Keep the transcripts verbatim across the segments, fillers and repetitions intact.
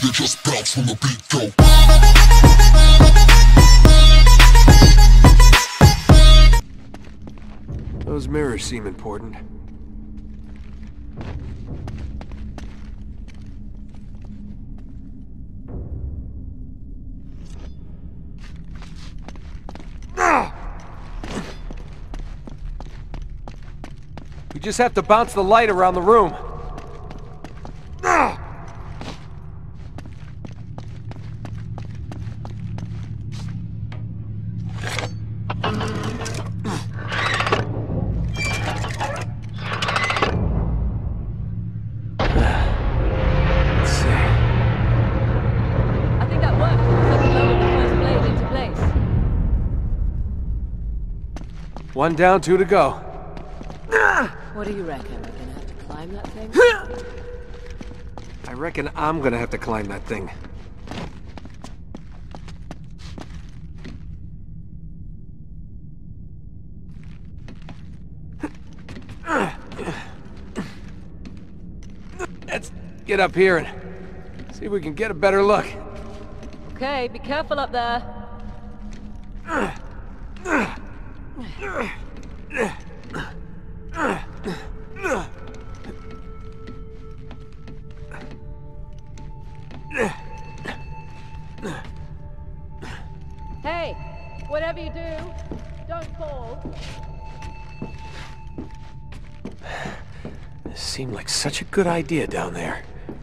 you just bounce when the beat go. Those mirrors seem important. We just have to bounce the light around the room. One down, two to go. What do you reckon? We're gonna have to climb that thing? I reckon I'm gonna have to climb that thing. Let's get up here and see if we can get a better look. Okay, be careful up there. Hey, whatever you do, don't fall. This seemed like such a good idea down there.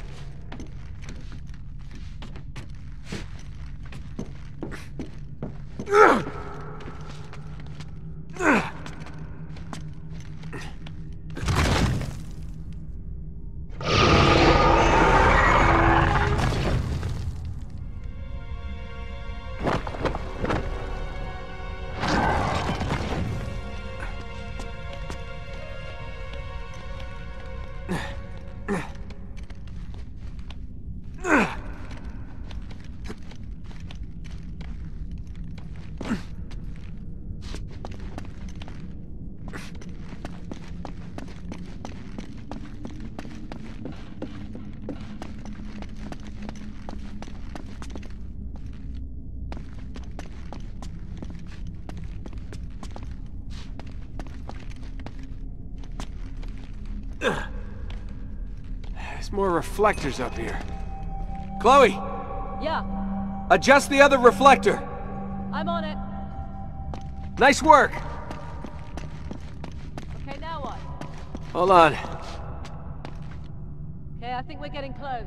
There's more reflectors up here. Chloe! Yeah, Adjust the other reflector! I'm on it. Nice work! Okay, now what? Hold on. Okay, I think we're getting close.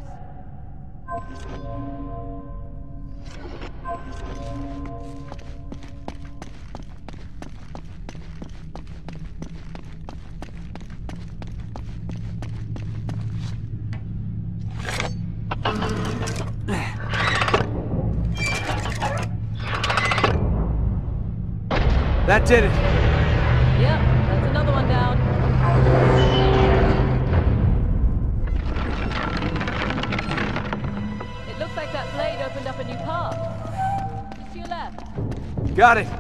That did it. Yep, that's another one down. It looks like that blade opened up a new path. Just to your left. Got it.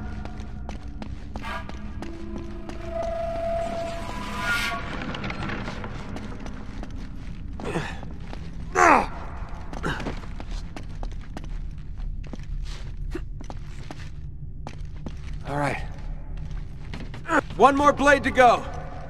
All right. One more blade to go.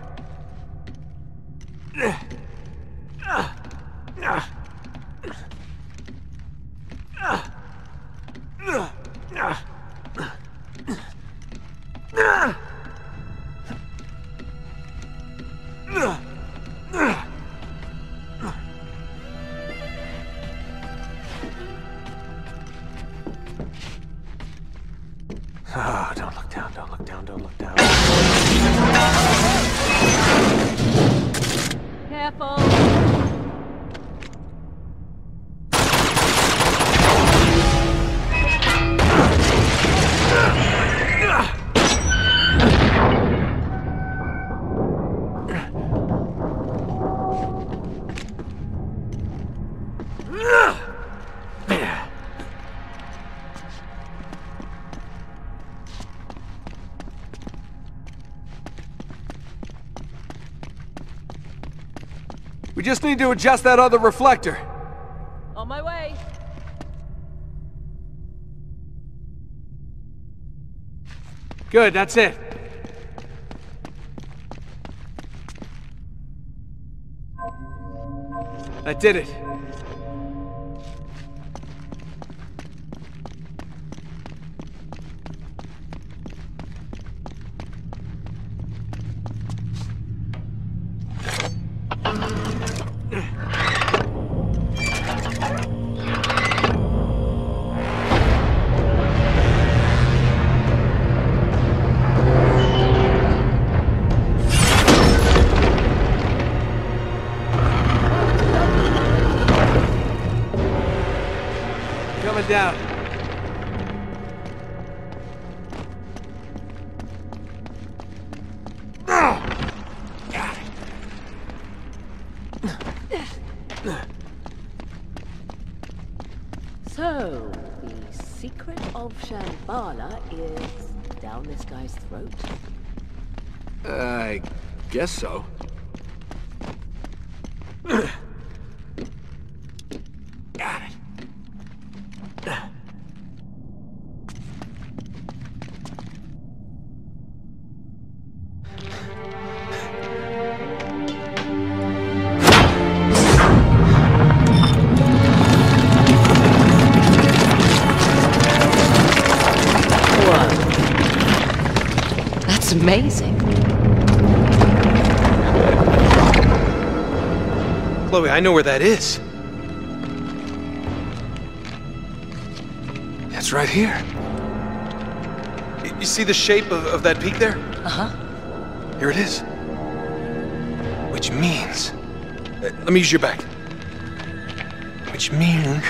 Oh, don't look down, don't look down, don't look down. Careful. We just need to adjust that other reflector. On my way. Good, that's it. That did it. Coming down. Got it. So, the secret of Shambhala is down this guy's throat? I guess so. Got it. That's amazing. Chloe, I know where that is. It's right here. Y- You see the shape of, of that peak there? Uh-huh. Here it is. Which means... uh, Let me use your back. Which means...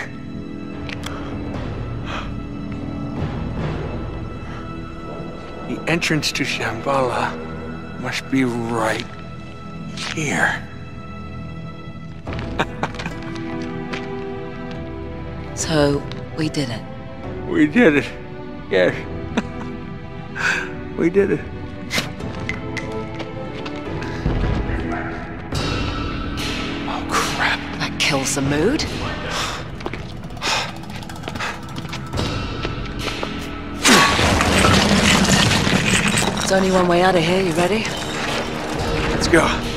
The entrance to Shambhala must be right here. So, we did it. We did it. Yes. We did it. Oh, crap. That kills the mood. There's only one way out of here, you ready? Let's go.